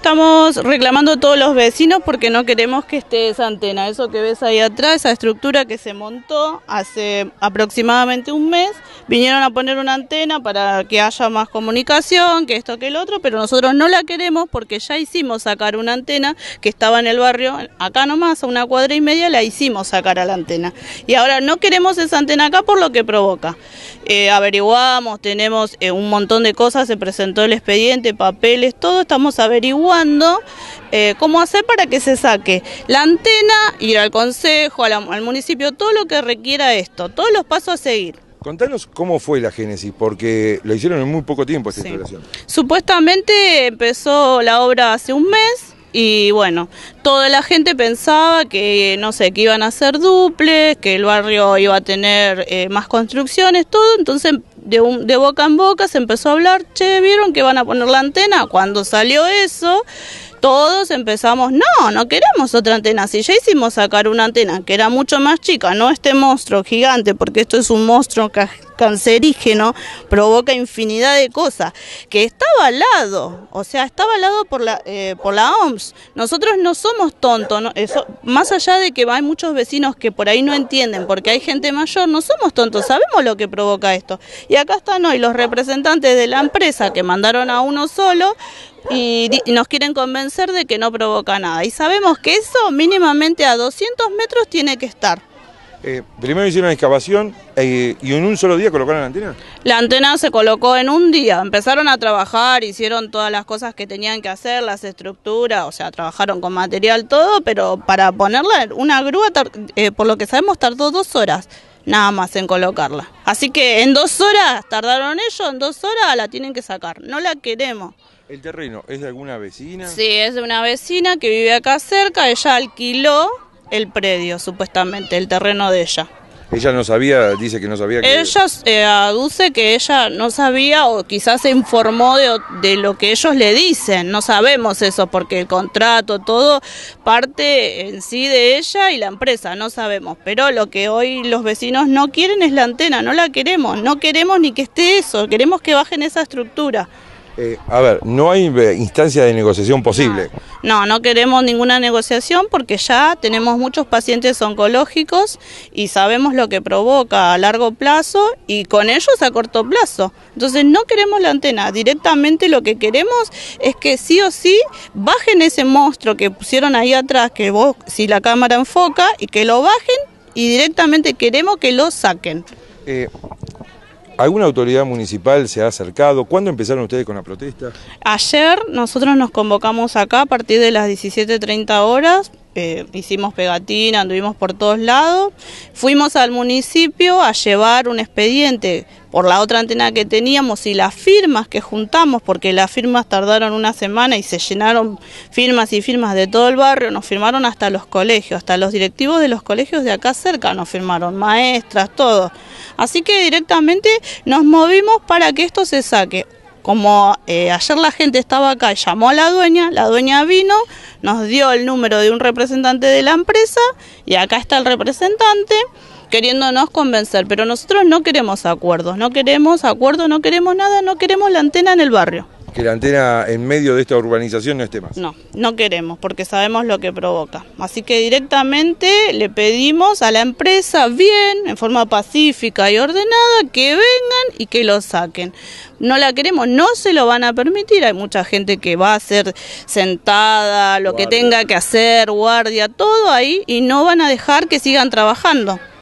estamos reclamando a todos los vecinos porque no queremos que esté esa antena, eso que ves ahí atrás, esa estructura que se montó hace aproximadamente un mes. Vinieron a poner una antena para que haya más comunicación, que esto, que el otro, pero nosotros no la queremos porque ya hicimos sacar una antena que estaba en el barrio, acá nomás, a 1,5 cuadras, la hicimos sacar a la antena. Y ahora no queremos esa antena acá por lo que provoca. Averiguamos, tenemos un montón de cosas, se presentó el expediente, papeles, todo, estamos averiguando cómo hacer para que se saque la antena, ir al consejo, al municipio, todo lo que requiera esto, todos los pasos a seguir. Contanos cómo fue la génesis, porque lo hicieron en muy poco tiempo esta instalación. Supuestamente empezó la obra hace un mes y bueno, toda la gente pensaba que, no sé, que iban a hacer duples, que el barrio iba a tener más construcciones, todo, entonces de boca en boca se empezó a hablar, che, ¿vieron que van a poner la antena? Cuando salió eso, todos empezamos, no queremos otra antena, si ya hicimos sacar una antena que era mucho más chica, no este monstruo gigante, porque esto es un monstruo cancerígeno, provoca infinidad de cosas, que está avalado, o sea, está avalado por la OMS. Nosotros no somos tontos, ¿no? Eso, más allá de que hay muchos vecinos que por ahí no entienden, porque hay gente mayor, no somos tontos, sabemos lo que provoca esto. Y acá están hoy los representantes de la empresa que mandaron a uno solo, y nos quieren convencer de que no provoca nada. Y sabemos que eso mínimamente a 200 metros tiene que estar. Primero hicieron una excavación y en un solo día colocaron la antena. La antena se colocó en un día, empezaron a trabajar, hicieron todas las cosas que tenían que hacer, las estructuras, o sea, trabajaron con material todo, pero para ponerla una grúa, por lo que sabemos, tardó 2 horas. Nada más en colocarla. Así que en 2 horas tardaron ellos, en 2 horas la tienen que sacar. No la queremos. ¿El terreno es de alguna vecina? Sí, es de una vecina que vive acá cerca. Ella alquiló el predio, supuestamente, el terreno de ella. Ella no sabía, dice que no sabía que... Ella aduce que ella no sabía o quizás se informó de lo que ellos le dicen. No sabemos eso porque el contrato, todo parte en sí de ella y la empresa, no sabemos. Pero lo que hoy los vecinos no quieren es la antena, no la queremos. No queremos ni que esté eso, queremos que bajen esa estructura. A ver, no hay instancia de negociación posible. No queremos ninguna negociación porque ya tenemos muchos pacientes oncológicos y sabemos lo que provoca a largo plazo y con ellos a corto plazo. Entonces no queremos la antena, directamente lo que queremos es que sí o sí bajen ese monstruo que pusieron ahí atrás, que vos, si la cámara enfoca, y que lo bajen y directamente queremos que lo saquen. ¿Alguna autoridad municipal se ha acercado? ¿Cuándo empezaron ustedes con la protesta? Ayer nosotros nos convocamos acá a partir de las 17:30 horas, hicimos pegatina, anduvimos por todos lados, fuimos al municipio a llevar un expediente por la otra antena que teníamos y las firmas que juntamos, porque las firmas tardaron una semana y se llenaron firmas y firmas de todo el barrio, nos firmaron hasta los colegios, hasta los directivos de los colegios de acá cerca nos firmaron, maestras, todo. Así que directamente nos movimos para que esto se saque. Como ayer la gente estaba acá y llamó a la dueña vino, nos dio el número de un representante de la empresa y acá está el representante queriéndonos convencer, pero nosotros no queremos acuerdos, no queremos nada, no queremos la antena en el barrio. Que la antena en medio de esta urbanización no esté más. No queremos porque sabemos lo que provoca. Así que directamente le pedimos a la empresa, bien, en forma pacífica y ordenada, que vengan y que lo saquen. No la queremos, no se lo van a permitir. Hay mucha gente que va a hacer sentada, lo que tenga que hacer, guardia, todo ahí, y no van a dejar que sigan trabajando.